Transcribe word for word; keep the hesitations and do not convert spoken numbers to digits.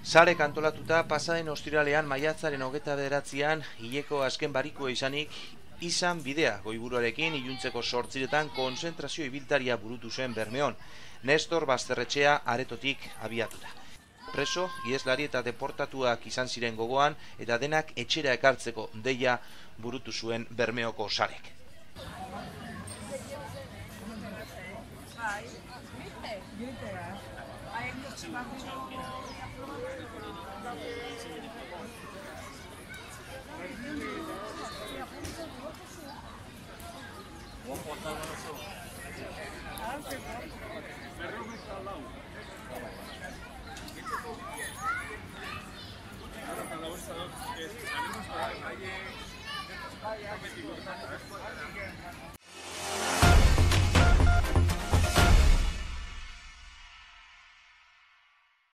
Sarek antolatuta pasaden ostiralean maiatzaren hogeta bederatzian hileko azken barikua izanik izan bidea goiburuarekin iluntzeko sortziretan konzentrazio ibiltaria burutu zen Bermeon, Nestor Basterretxea aretotik abiatuta. Preso, ieslari eta deportatuak izan ziren gogoan eta denak etxera ekartzeko deia burutu zuen Bermeoko Sarek. Berrogeita lau.